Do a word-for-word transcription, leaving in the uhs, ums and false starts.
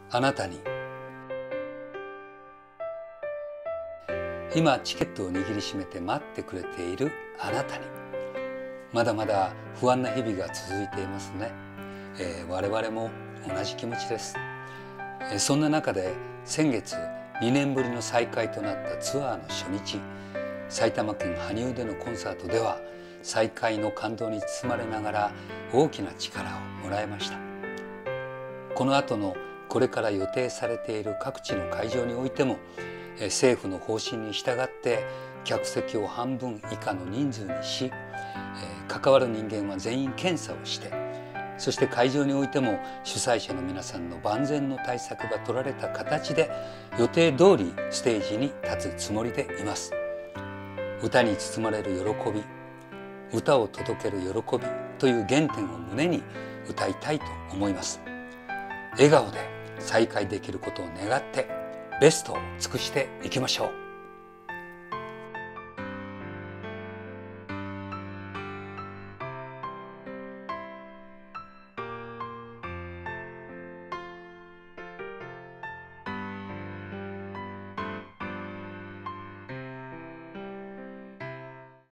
あなたに。今チケットを握りしめて待ってくれているあなたに。まだまだ不安な日々が続いていますね。えー、我々も同じ気持ちです。えー、そんな中で先月にねんぶりの再開となったツアーの初日、埼玉県羽生でのコンサートでは再開の感動に包まれながら大きな力をもらいました。この後のこれから予定されている各地の会場においても、政府の方針に従って客席を半分以下の人数にし、関わる人間は全員検査をして、そして会場においても主催者の皆さんの万全の対策が取られた形で予定通りステージに立つつもりでいます。歌に包まれる喜び、歌を届ける喜びという原点を胸に歌いたいと思います。笑顔で再会できることを願ってベストを尽くしていきましょう。